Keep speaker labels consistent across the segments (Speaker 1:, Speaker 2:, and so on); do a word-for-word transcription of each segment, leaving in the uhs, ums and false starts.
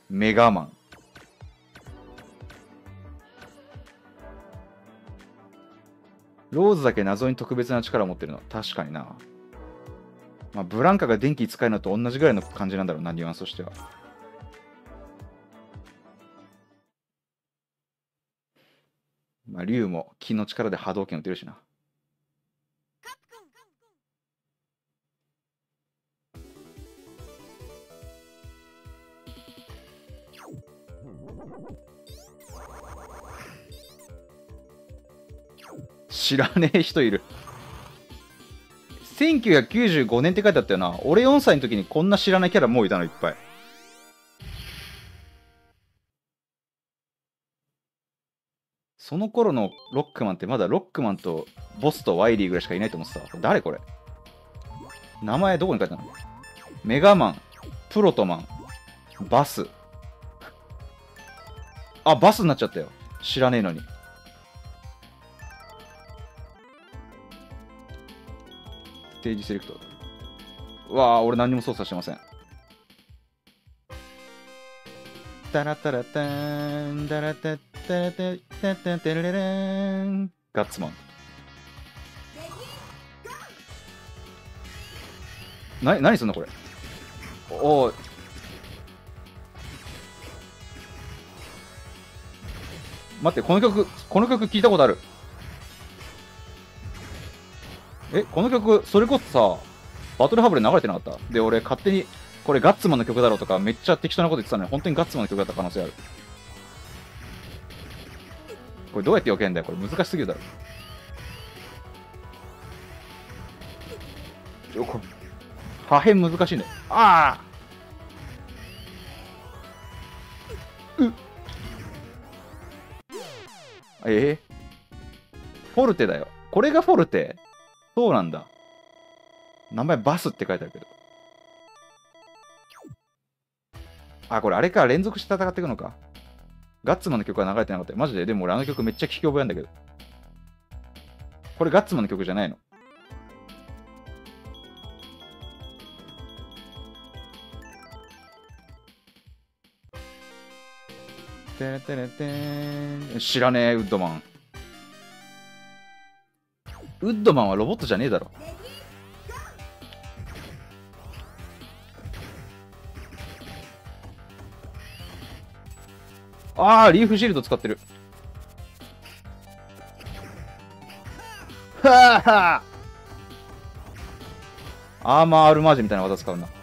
Speaker 1: メガマン。ローズだけ謎に特別な力を持ってるの。確かにな。まあ、ブランカが電気使えるのと同じぐらいの感じなんだろうな、ニュアンスとしては。まあ、竜も気の力で波動拳打てるしな。知らねえ人いる。せんきゅうひゃくきゅうじゅうごねんって書いてあったよな。俺よんさいの時にこんな知らないキャラもういたの、いっぱい。その頃のロックマンってまだロックマンとボスとワイリーぐらいしかいないと思ってた。誰これ？名前どこに書いてあるの？メガマン、プロトマン、バス。あ、バスになっちゃったよ。知らねえのに。ステージセレクト。うわあ、俺何にも操作してません。タラタラターン、タラタッタラタッタッタッタラララーン。ガッツマン。な、何すんのこれ。おお。待って、この曲、この曲聞いたことある。え、この曲、それこそさ、バトルハブで流れてなかった？で、俺勝手に、これガッツマンの曲だろうとか、めっちゃ適当なこと言ってたのに、本当にガッツマンの曲だった可能性ある。これどうやって避けんだよ。これ難しすぎるだろ。ちょ、これ、破片難しいね。ああうっえー、フォルテだよ。これがフォルテ？そうなんだ。名前バスって書いてあるけど。あ、これあれか。連続して戦っていくのか。ガッツマンの曲は流れてなかったよ。マジで。でも俺あの曲めっちゃ聴き覚えなんだけど。これガッツマンの曲じゃないの。てれてれてーん。知らねえ、ウッドマン。ウッドマンはロボットじゃねえだろ。ああ、リーフシールド使ってる。はあはあ。アーマーアルマージェみたいな技使うな。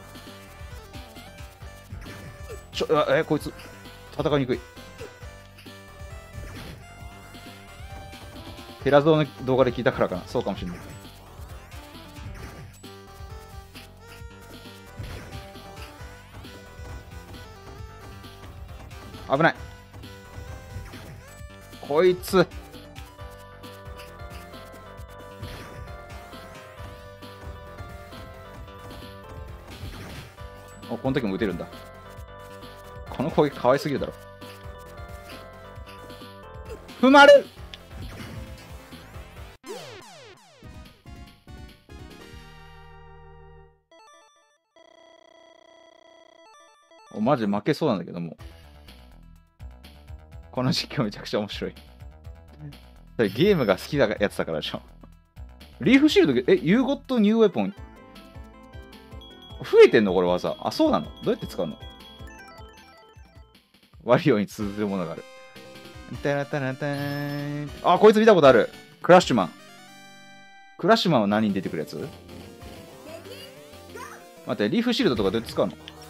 Speaker 1: ちょ、え、こいつ、戦いにくい。テラゾーの動画で聞いたからかな。そうかもしれない。危ない。こいつ。お、この時も撃てるんだ。この攻撃かわいすぎるだろ。踏まれる。お、マジで負けそうなんだけども。この実況めちゃくちゃ面白い。ゲームが好きなやつだからでしょ。リーフシールド、え、You got new weapon。増えてんのこれ技。あ、そうなの？どうやって使うの？ワリオに通ずるものがある。タラタラターン。あ、こいつ見たことある。クラッシュマン。クラッシュマンは何に出てくるやつ？待って、リーフシールドとかどうやって使うの？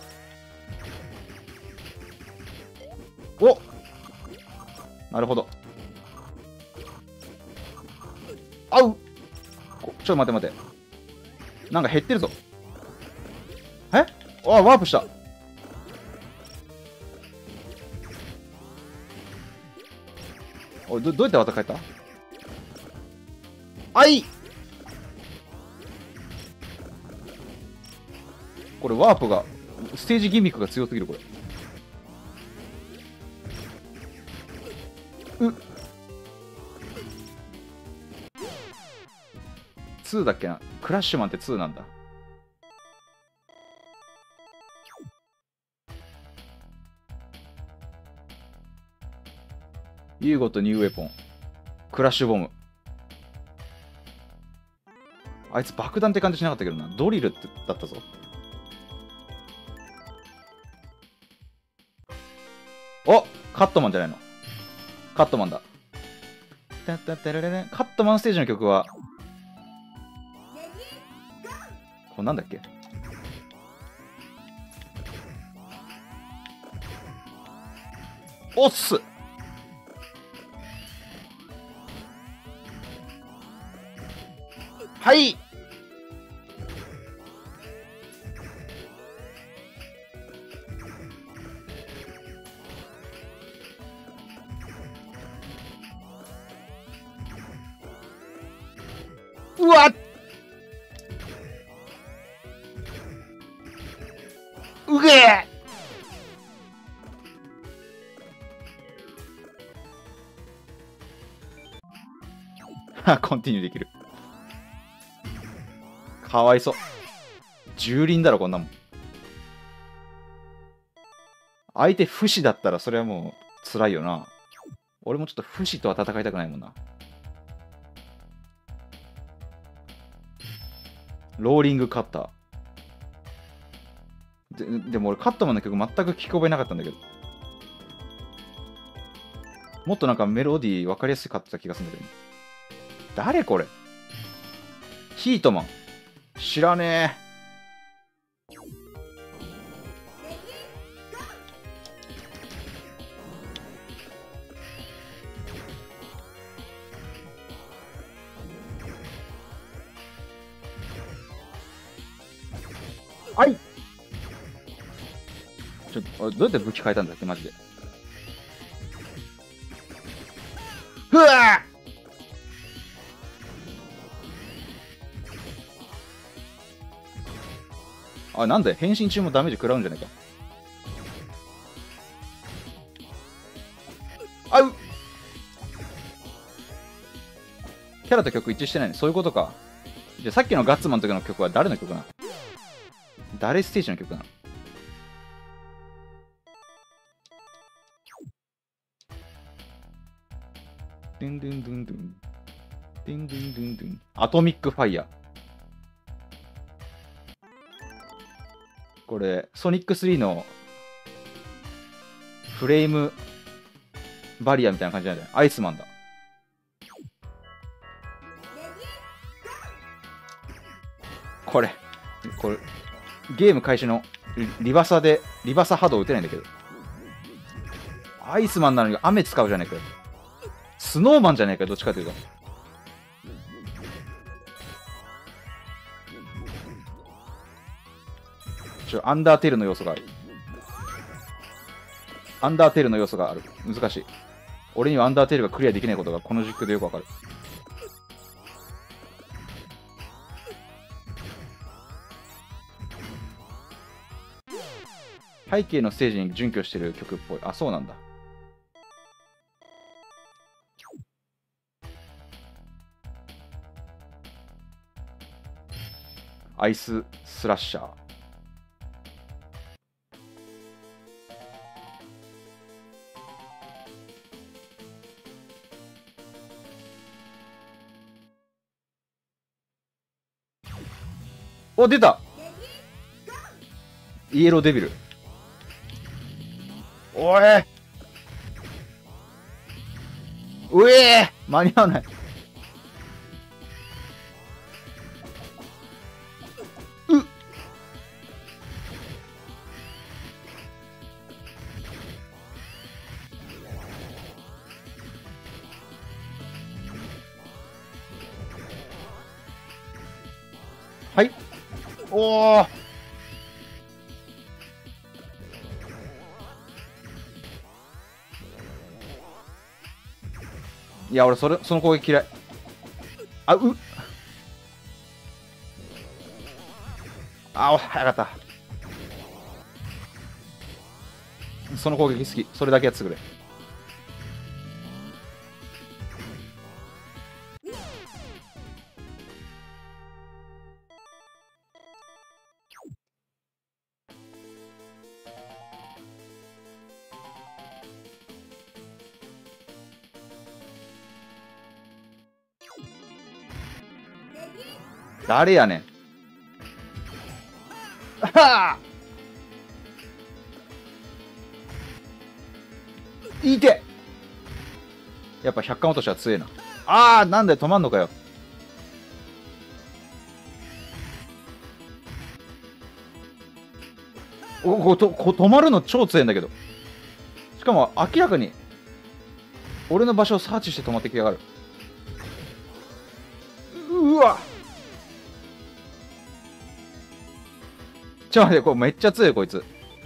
Speaker 1: お！なるほど。あう！ちょっと待って待って。なんか減ってるぞ。え？あ、ワープした。おい、ど、どうやって戦えた？あい！これワープが、ステージギミックが強すぎる、これ。うっ。ツーだっけな。クラッシュマンってツーなんだ。 ユーゴとニューウェポン。クラッシュボム。あいつ爆弾って感じしなかったけどな。ドリルってだったぞ。お、カットマンじゃないの。カットマンだ。タタタラララカットマンステージの曲は、これなんだっけ。おっす。はい。うわっ、うげえ。コンティニューできる。かわいそう。蹂躙だろこんなもん。相手不死だったらそれはもう辛いよな。俺もちょっと不死とは戦いたくないもんな。ローリングカッター。ででも俺カットマンの曲全く聞き覚えなかったんだけど。もっとなんかメロディー分かりやすかった気がするんだけど。誰これ。ヒートマン。知らねえ。はい。ちょっと、どうやって武器変えたんだっけ、マジで。うわーあ、なんで変身中もダメージ食らうんじゃないか。あうキャラと曲一致してないね。そういうことか。じゃあさっきのガッツマンの時の曲は誰の曲なの。誰ステージの曲なの。ドゥンドゥンドゥンドゥン。ドゥンドゥンドゥンドゥン。アトミックファイヤー。これ、ソニックスリーのフレームバリアみたいな感じなんじゃない。アイスマンだ。これ、これ、ゲーム開始のリリバサで、リバサ波動打てないんだけど。アイスマンなのに雨使うじゃねえかよ。スノーマンじゃねえかよ、どっちかというと。ちょ、アンダーテールの要素がある。アンダーテールの要素がある。難しい。俺にはアンダーテールがクリアできないことがこの実況でよくわかる。背景のステージに準拠してる曲っぽい。あ、そうなんだ。アイススラッシャー。お、出た。イエローデビル。おいうえー間に合わない。うっはい。おーいや、俺それ、その攻撃嫌い。あ、うあ、お、早かった。その攻撃好き。それだけやってくれ。 誰やねん。あはいてやっぱ百貫落としは強えな。あー、なんで止まんのかよ。おことこ止まるの超強いんだけど。しかも明らかに俺の場所をサーチして止まってきやがる。うわ、ちょっと待って、これめっちゃ強いこいつ。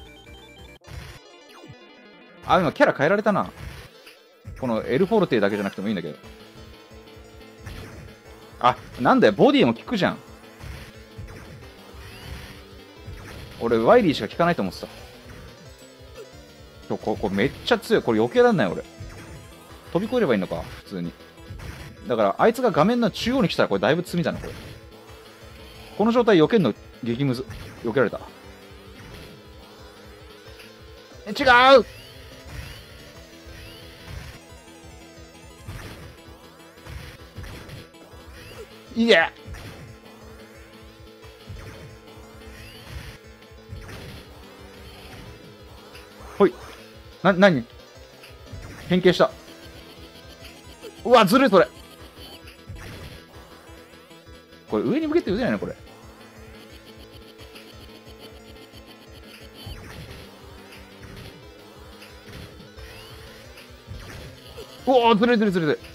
Speaker 1: あ、今キャラ変えられたな。このエルフォルテだけじゃなくてもいいんだけど。あ、なんだよ、ボディも効くじゃん。俺ワイリーしか効かないと思ってた。ここめっちゃ強い。これ避けらんない俺。飛び越えればいいのか普通に。だからあいつが画面の中央に来たらこれだいぶ罪だなこれ。この状態避けんの激ムズ。避けられた。え、違う。いえ。ほい。な、なに変形した。うわ、ずるいそれ。これ上に向けて打てないのこれ。うおー、ずるいずるいずるいずるい。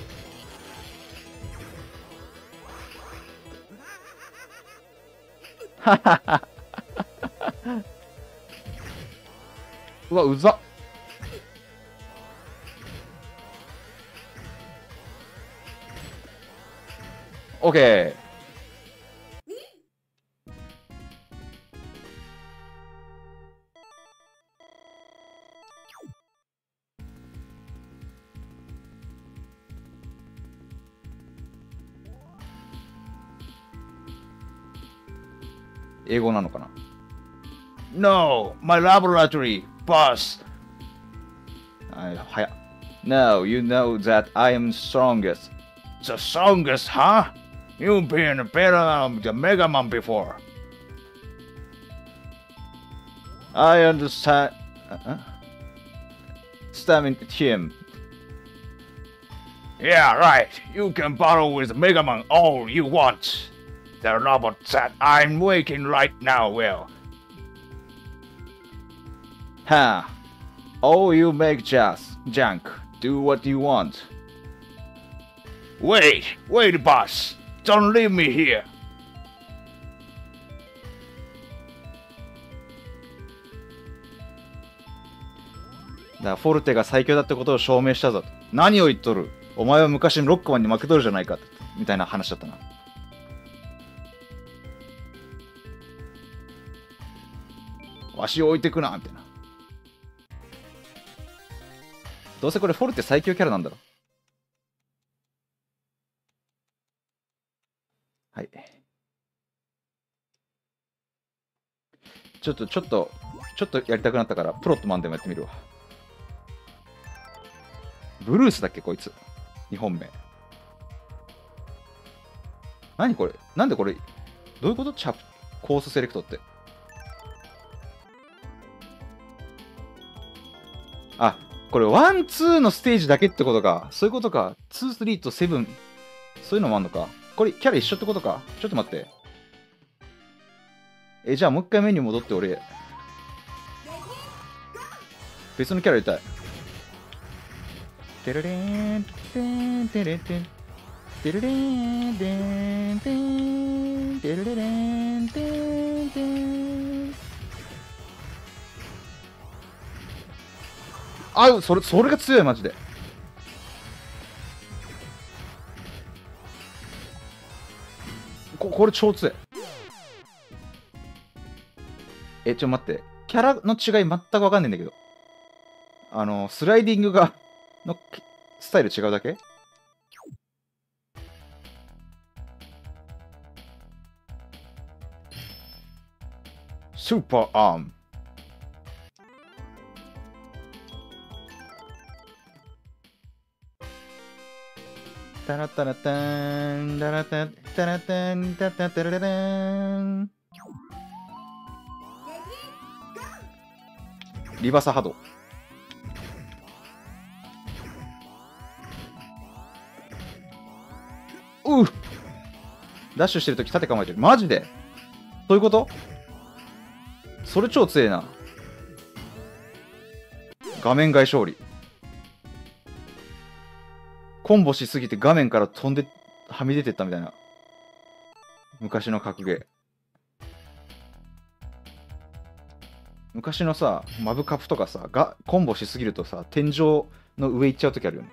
Speaker 1: ははは。うわ、うざっ。オッケー。英語なのかな。 No, my laboratory, boss. あ、早っ。No, you know that I am strongest. The strongest, huh? You've been better than the Mega Man before. I understand. Uh, Stamina him. Yeah, right. You can battle with Mega Man all you want. The robot that I'm making right now will. Huh. All you make just junk. Do what you want. Wait, wait, boss. Don't leave me here. だからフォルテが最強だってことを証明したぞ。何を言っとる。お前は昔のロックマンに負けとるじゃないか。みたいな話だったな。わしを置いてくなみたいな。どうせこれフォルテ最強キャラなんだろ。はい。ちょっとちょっとちょっとやりたくなったからプロットマンでもやってみるわ。ブルースだっけこいつ。にほんめ。何これ。なんでこれ。どういうこと？チャプコースセレクトって。あ、これワン、ツーのステージだけってことか。そういうことか。ツー、スリーとセブン。そういうのもあんのか。これキャラ一緒ってことか。ちょっと待って。え、じゃあもう一回メニュー戻って俺。別のキャラ入れたい。テレレーン、テン、テレテン。テレレーン、テン、テン、テレレレン、テン、テン。あ、それ、それが強い、マジで。こ、これ超強い。え、ちょ、待って。キャラの違い全くわかんないんだけど。あの、スライディングが、の、スタイル違うだけ？スーパーアーム。 タラタラターン、タラタタラタン、タタタラララーン。リバサ波動。うっダッシュしてるとき縦構えてる。マジでそういうこと？それ超強えな。画面外勝利。コンボしすぎて画面から飛んではみ出てったみたいな。昔の格ゲー。昔のさ、マブカプとかさ、がコンボしすぎるとさ、天井の上行っちゃうときあるよね。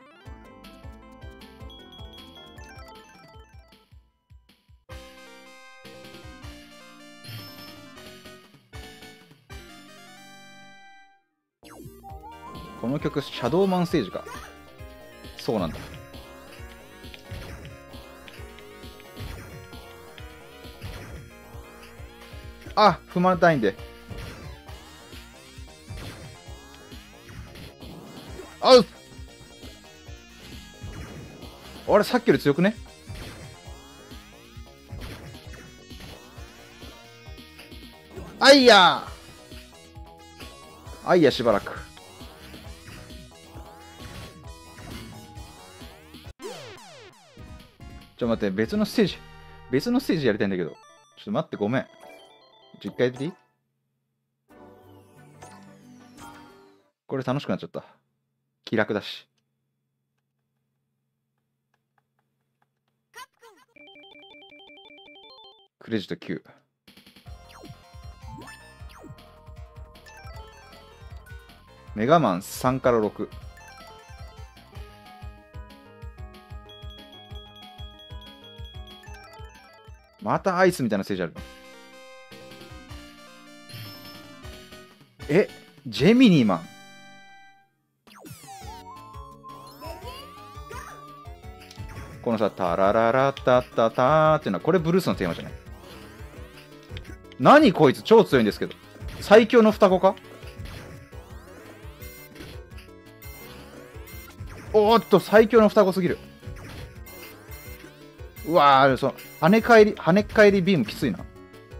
Speaker 1: この曲、シャドーマンステージか。そうなんだ。あ、踏まれたいんで。あうあれ、さっきより強くね？あいやあいや、しばらく。ちょっと待って、別のステージ、別のステージやりたいんだけど。ちょっと待って、ごめん。じゅっかいやっていい？これ楽しくなっちゃった。気楽だし。クレジットきゅう。メガマンさんからろく。またアイスみたいなステージある。え、ジェミニーマン。このさ、タラララタタターっていうのは、これブルースのテーマじゃない？何こいつ超強いんですけど。最強の双子か？おーっと、最強の双子すぎる。うわー、その、跳ね返り、跳ね返りビームきついな。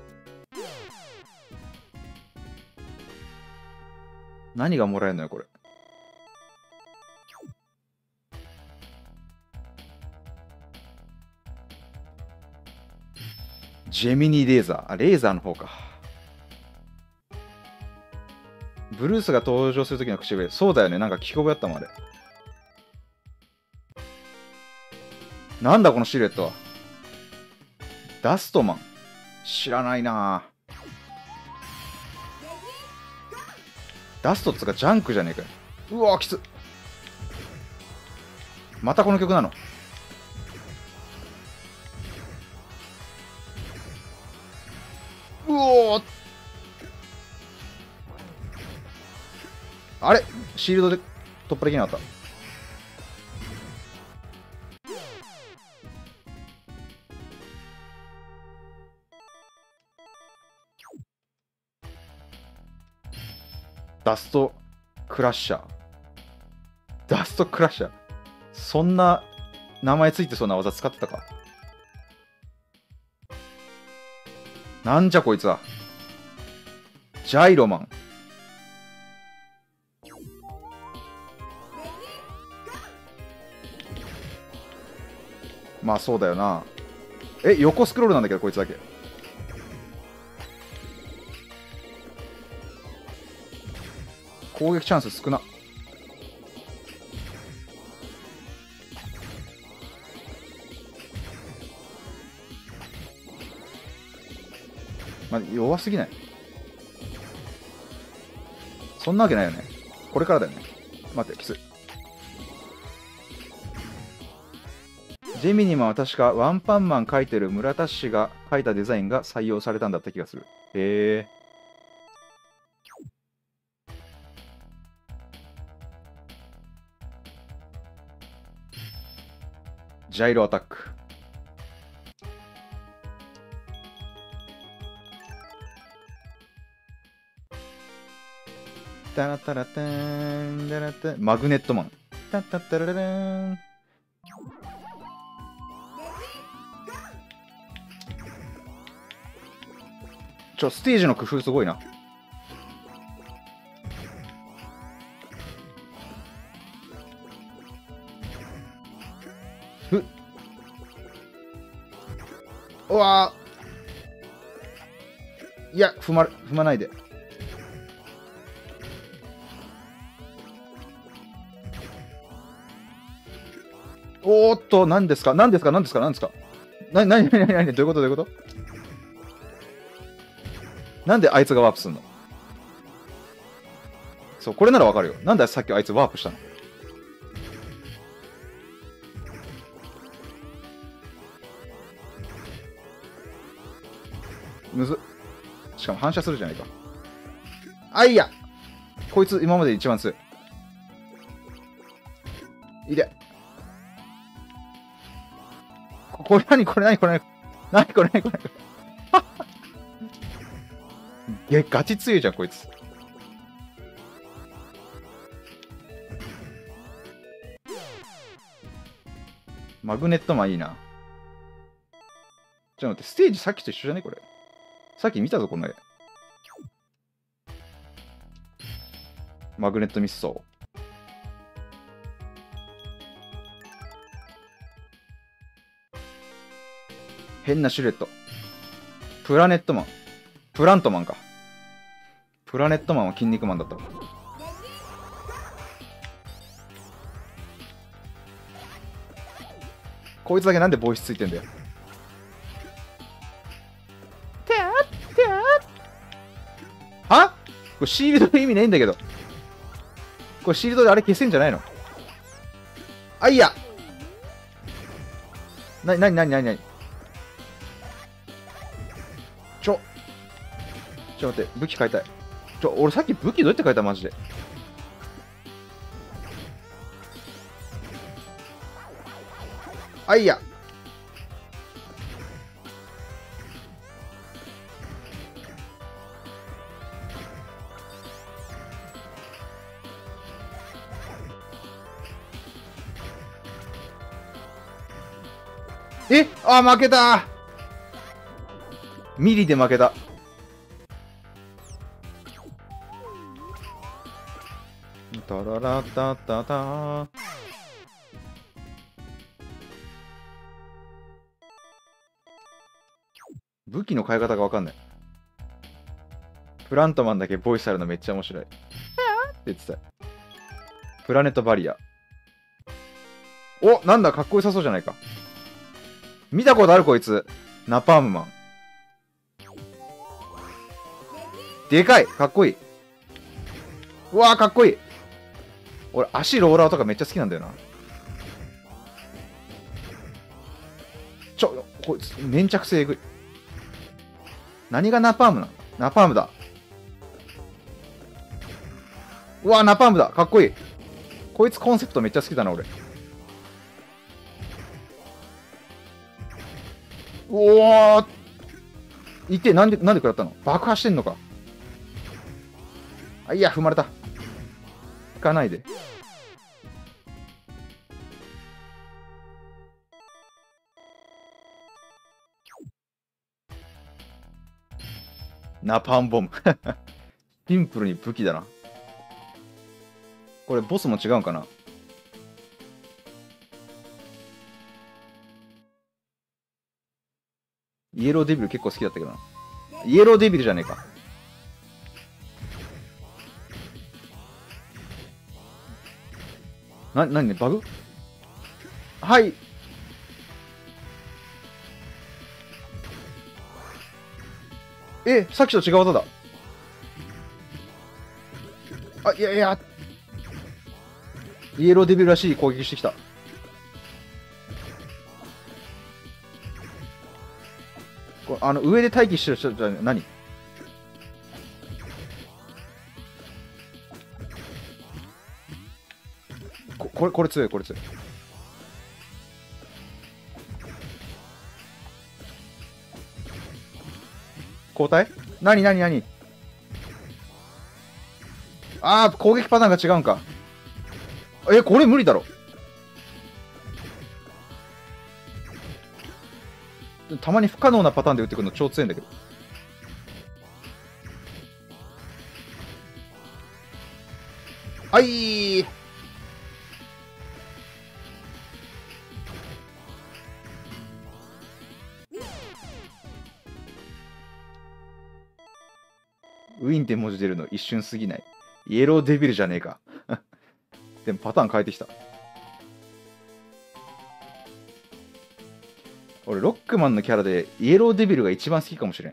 Speaker 1: 何がもらえるのよ、これ。ジェミニーレーザー。あ、レーザーの方か。ブルースが登場するときの口笛。そうだよね。なんか聞き覚えあったもん、あれ。なんだこのシルエットは。ダストマン。知らないなぁ。ダストっつうかジャンクじゃねえかよ。うわーきつ。またこの曲なの。うおーあれシールドで突破できなかった。ダストクラッシャー。ダストクラッシャー。そんな名前ついてそうな技使ってたか。なんじゃこいつは。ジャイロマン。まあそうだよな。え、横スクロールなんだけど、こいつだけ。攻撃チャンス少な。まあ、弱すぎない。そんなわけないよね。これからだよね。待って、きつい。ジェミニマンは確かワンパンマン描いてる村田氏が描いたデザインが採用されたんだった気がする。へえ。ジャイロアタック。タラタラターンタラタマグネットマン。タタタラララーン。 ちょ、ステージの工夫すごいな。ふっ。うわー。いや、踏ま、踏まないで。おーっと、何ですか何ですか何ですか何ですかな、なになになになにどういうことどういうことなんであいつがワープすんの？そう、これならわかるよ。なんでさっきあいつワープしたの？むずっ。しかも反射するじゃないか。あ、いやこいつ今まで一番強い。いで。これ何これ何これ何これ何これいや、ガチ強いじゃん、こいつ。マグネットマンいいな。ちょっと待って、ステージさっきと一緒じゃねこれ。さっき見たぞ、この絵。マグネットミッソー。変なシルエット。プラネットマン。プラントマンか。プラネットマンは筋肉マンだったわ。こいつだけなんでボイスついてんだよ。てあってあはこれシールドの意味ないんだけど。これシールドであれ消せんじゃないの？あ、いやなになになになになにちょ、ちょ待って、武器変えたい。ちょ、俺さっき武器どうやって変えたマジで。あ、いや。えあ、負けた。ミリで負けた。タララタタタ。武器の変え方がわかんない。プラントマンだけボイスあるのめっちゃ面白い。って言ってた。プラネットバリア。お、なんだ、かっこよさそうじゃないか。見たことあるこいつ。ナパームマン。でかいかっこいい。うわーかっこいい。俺、足ローラーとかめっちゃ好きなんだよな。ちょ、こいつ、粘着性えぐい。何がナパームなの？ナパームだ。うわーナパームだかっこいい。こいつコンセプトめっちゃ好きだな、俺。おおいて、なんで、なんで食らったの？爆破してんのか。あ、いや、踏まれた。引かないで。ナパンボム。シンプルに武器だな。これ、ボスも違うんかな？イエローデビル結構好きだったけどな。イエローデビルじゃねえか。な、なにね、バグ？はい。え、さっきと違う技だ。あ、いやいや。イエローデビルらしい攻撃してきた。これあの、上で待機してる人じゃ何？ここれ、これ強い、これ強い。交代？何何何？ああ、攻撃パターンが違うんか。え、これ無理だろ。たまに不可能なパターンで打ってくるの超強いんだけど。 あいー。ウィンって文字出るの一瞬すぎない？イエローデビルじゃねえか。でもパターン変えてきた。俺ロックマンのキャラでイエローデビルが一番好きかもしれん。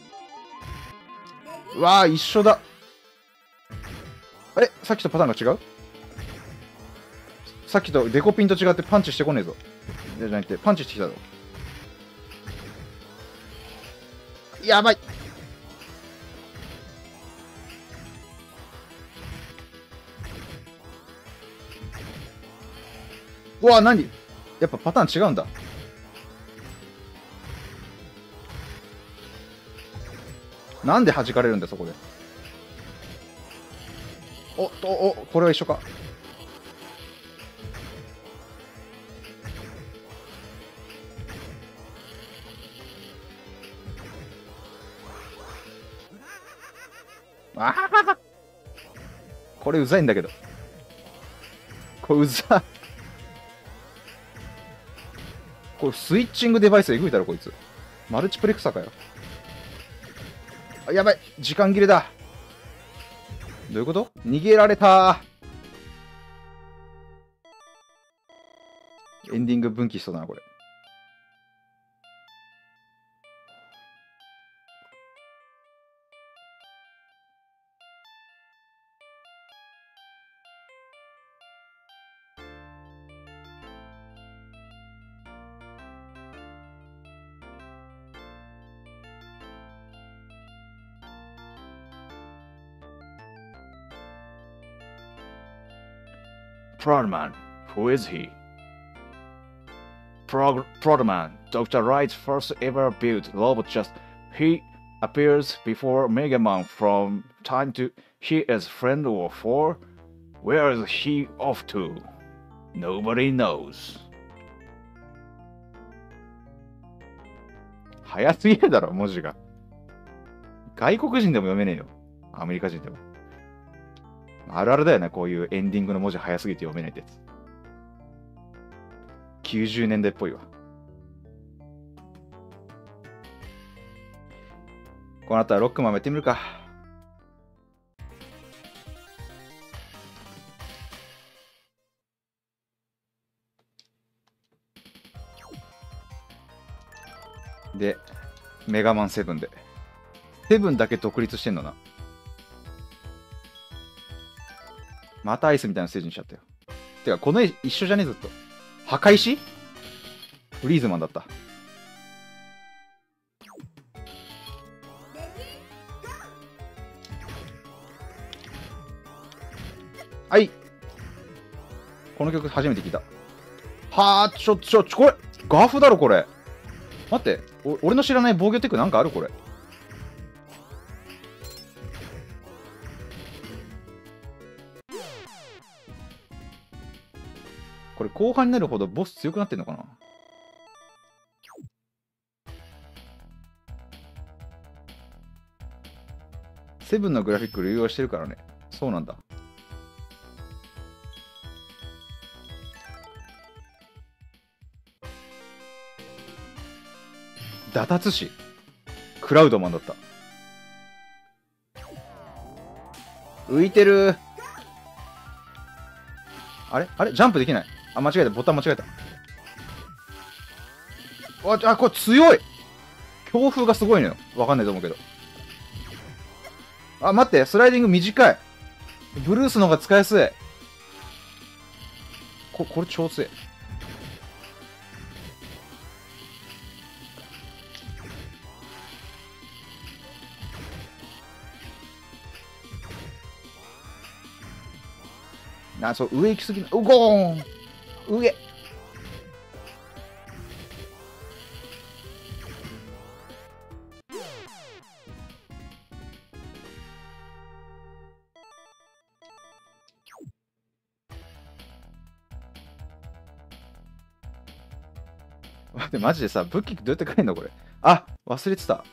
Speaker 1: うわー、一緒だ。え、さっきとパターンが違う？さっきとデコピンと違ってパンチしてこねえぞ。じゃなくてパンチしてきたぞ。やばい。うわ、何？やっぱパターン違うんだ。なんで弾かれるんだよ、そこで。おっと、お、これは一緒か。ああ、これうざいんだけど。これうざい。これスイッチングデバイスえぐいだろ、こいつ。マルチプレクサーかよ。あ、やばい。時間切れだ。どういうこと？逃げられた。エンディング分岐しそうだな、これ。
Speaker 2: Prodman, who is he? Prog Prodman, Doctor Wright's first ever built robot just he appears before Mega Man from time to he is friend or foe. Where is he off to? Nobody knows.
Speaker 1: 早すぎるだろ、文字が。外国人でも読めねえよ。アメリカ人でも。あるあるだよね、こういうエンディングの文字早すぎて読めないってやつ。きゅうじゅうねんだいっぽいわ。この後はロックマンやってみるか。で、メガマンセブンで。セブンだけ独立してんのな。またアイスみたいなステージにしちゃったよ。てか、この絵一緒じゃねえ、ずっと。墓石？フリーズマンだった。はい。この曲初めて聞いた。はあ、ちょ、ちょ、ちょ、これ、ガフだろ、これ。待って、お俺の知らない防御テクなんかあるこれ。これ後半になるほどボス強くなってんのかな。セブンのグラフィック流用してるからね。そうなんだ。打達師クラウドマンだった。浮いてる。あれあれジャンプできない。あ、間違えた。ボタン間違えた。あ、あ、これ強い。強風がすごいのよ。わかんないと思うけど。あ、待って。スライディング短い。ブルースの方が使いやすい。こ、これ超強い。あ、そう、上行きすぎな。うごーん上待って、マジでさ、武器どうやって変えんのこれ。あ、忘れてた。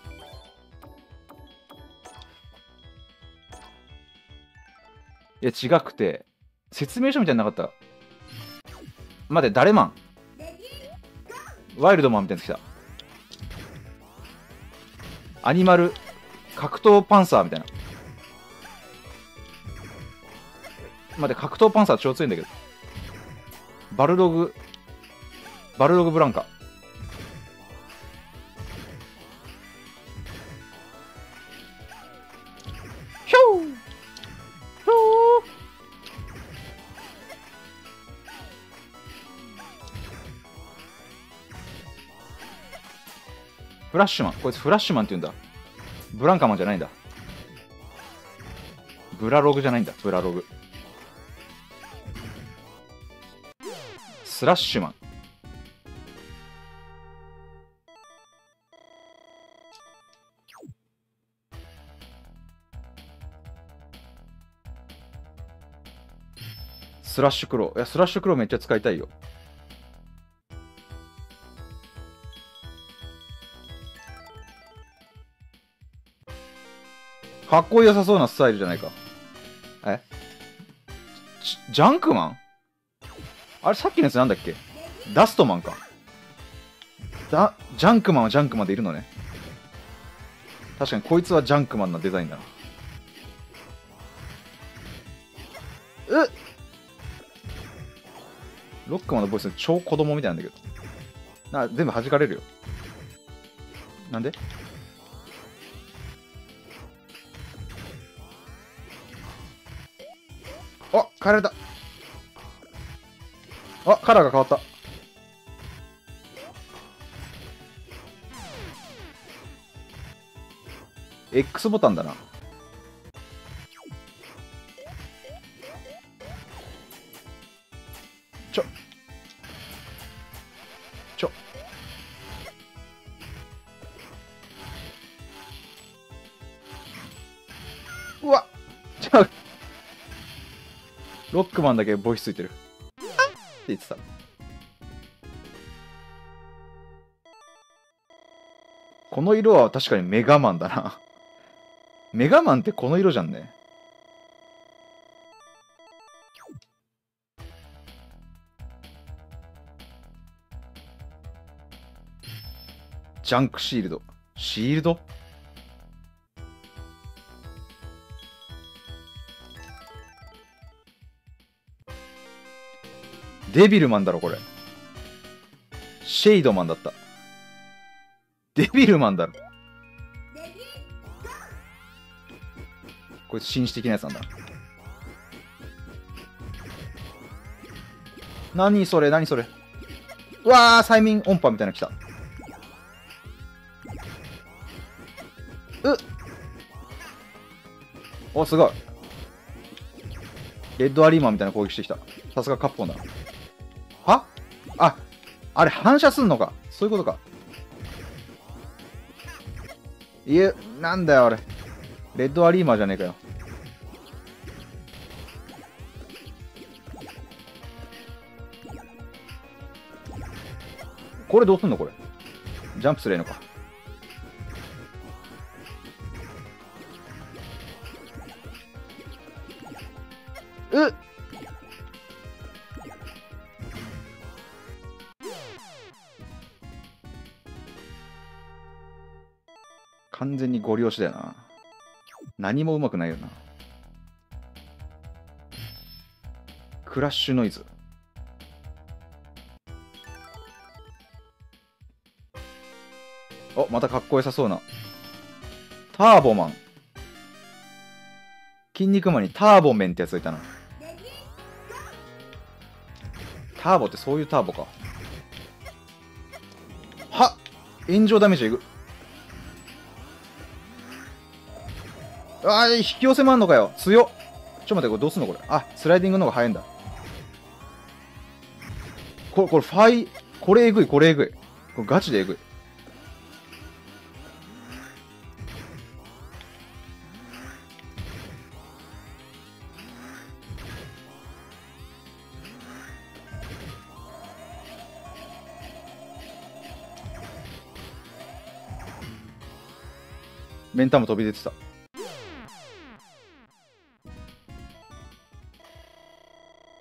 Speaker 1: いや、違くて、 説明書みたいなのなかった。待って、誰マンワイルドマンみたいなやつ来た。アニマル、格闘パンサーみたいな。待って、格闘パンサー超強いんだけど。バルログ、バルログブランカ。ひょーひょーフラッシュマン。こいつフラッシュマンって言うんだ。ブランカマンじゃないんだ。ブラログじゃないんだ。ブラログ。スラッシュマン。スラッシュクロー。いや、スラッシュクローめっちゃ使いたいよ。かっこよさそうなスタイルじゃないか。えジャンクマンあれさっきのやつなんだっけダストマンか。だジャンクマンはジャンクマンでいるのね。確かにこいつはジャンクマンなデザインだな。うっロックマンのボイス超子供みたいなんだけど。な、全部弾かれるよ。なんであ、変えられた。あ、カラーが変わった。X ボタンだな。ちょ。ちょ。うわっちゃう。ロックマンだけボイスついてる。あっって言ってた。この色は確かにメガマンだな。メガマンってこの色じゃんね。ジャンクシールド。シールドデビルマンだろ、これ。シェイドマンだった。デビルマンだろ。こいつ紳士的なやつなんだ。何それ、何それ。うわー、催眠音波みたいなの来た。うっお、すごい。レッドアリーマンみたいな攻撃してきた。さすがカッポンだ。はあ、あれ反射すんのか。そういうことか。いえ、なんだよ、あれ。レッドアリーマーじゃねえかよ。これどうすんのこれ。ジャンプすればいいのか。うっ完全にゴリ押しだよな。何もうまくないよな。クラッシュノイズ。お、またかっこよさそうな。ターボマン。筋肉マンにターボメンってやつがいたな。ターボってそういうターボか。はっ炎上ダメージえぐ。あー、引き寄せもあんのかよ。強っ。ちょっと待って、これどうすんのこれ。あ、スライディングの方が早いんだ。これ、これ、ファイ、これえぐい、これえぐい。これガチでえぐい。メンタも飛び出てた。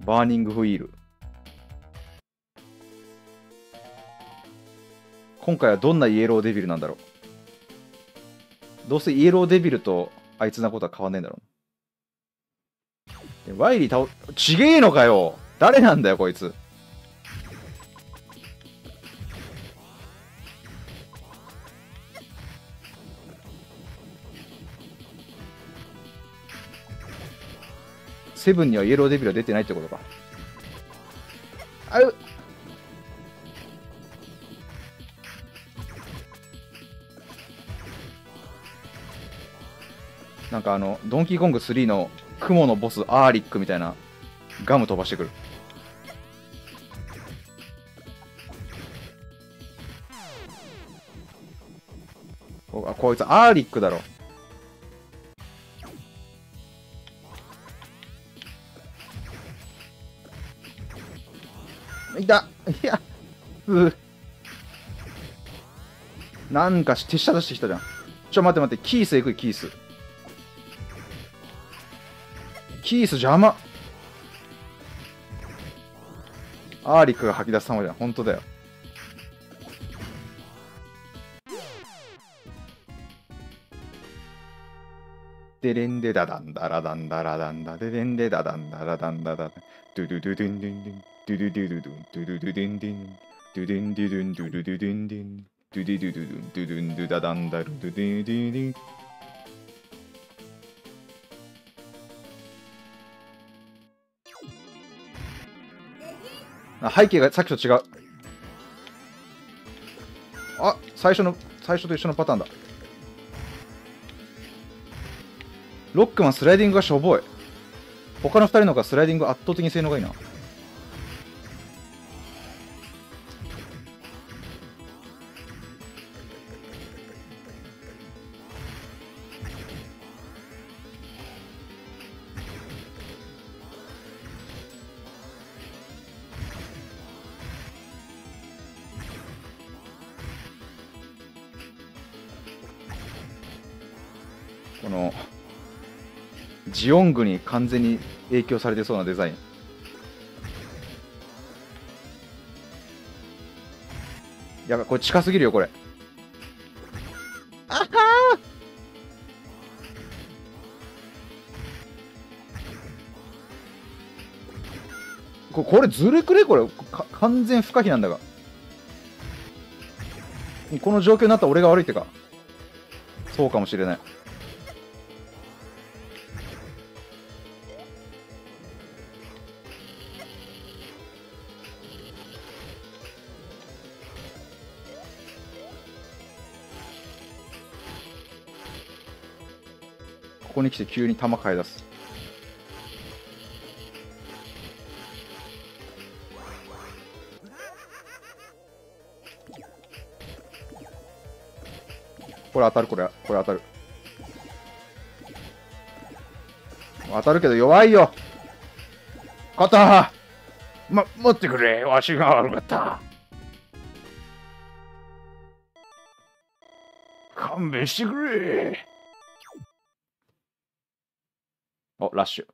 Speaker 1: バーニングフィール。今回はどんなイエローデビルなんだろう。どうせイエローデビルとあいつなことは変わんねえんだろう。ワイリー倒、ちげえのかよ。誰なんだよこいつ。セブンにはイエローデビルは出てないってことか。あうなんかあの、ドンキーコングスリーの雲のボスアーリックみたいなガム飛ばしてくる。こあこいつアーリックだろ。いたいやうなんか手下出してきたじゃん。ちょ待って待って、キース行くよキース。キース邪魔。アーリックが吐き出す様じゃん。本当だよ。でれんでだだんだらだんだらだんだでれんでだだんだらだんだだドゥドゥドゥドゥンドゥンドゥドゥドゥドゥドゥンドゥドゥドゥドゥンドゥンドゥドゥンドゥドゥンドゥドゥドゥドゥンドゥンドゥドゥドゥドゥドゥンドゥドゥンドゥダダンダルドゥドゥドゥドゥン。あ、背景がさっきと違う。あ、最初の最初と一緒のパターンだ。ロックマンスライディングがしょぼい。他のふたりの方がスライディング圧倒的に性能がいいな。このジオングに完全に影響されてそうなデザイン。やばい、これ近すぎるよこれ。あはーここれずるくねこれか完全不可避なんだが。この状況になったら俺が悪いってか。そうかもしれない。ここに来て急に弾買い出す。これ当たるこれこれ当たる当たるけど弱いよ。肩
Speaker 2: ま、待ってくれ。わしが悪かった。勘弁してくれ。
Speaker 1: お、ラッシュ。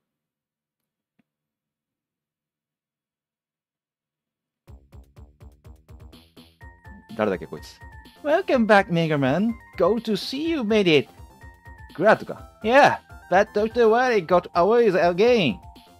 Speaker 1: 誰だっけこいつ。
Speaker 2: Welcome back, Mega Man. Go to see you made it.
Speaker 1: グラートか。
Speaker 2: Yeah, but Doctor Wily got away again.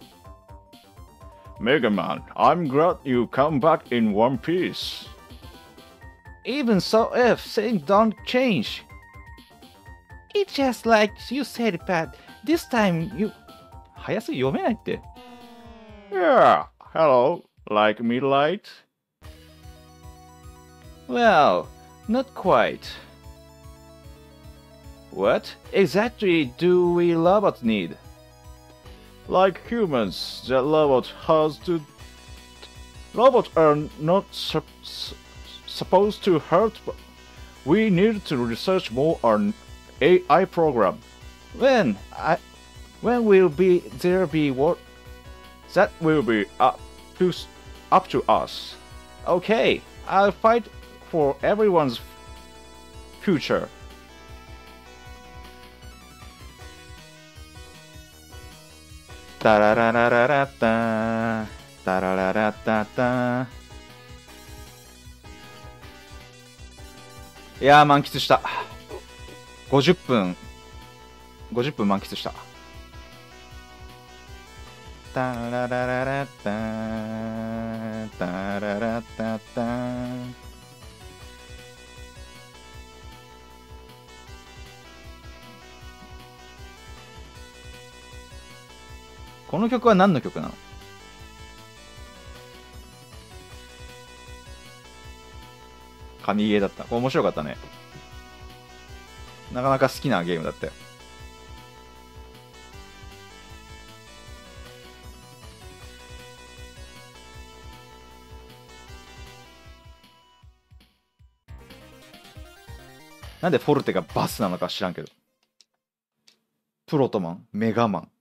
Speaker 2: Mega Man, I'm glad you come back in one piece. Even so, if things don't change. It's just like you said, but this time you...
Speaker 1: 早すぎ読めないって。
Speaker 2: Yeah, hello, like midlight? Well, not quite. What exactly do we robots need? Like humans, the robot has to... Robots are not su supposed to hurt, but we need to research more on A I program. When I... When will be there be what? That will be up to, up to us. Okay, I'll fight for everyone's future.
Speaker 1: タラララララッタータラララッタッター。いやー満喫した。ごじゅっぷんごじゅっぷん満喫した。タララララッタータララッタッター。この曲は何の曲なの？神ゲーだった。これ面白かったね。なかなか好きなゲームだったよ。なんでフォルテがバスなのか知らんけど。プロトマン、メガマン。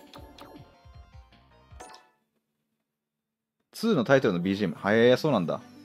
Speaker 1: ツーのタイトルの ビージーエム。はえー、そうなんだ。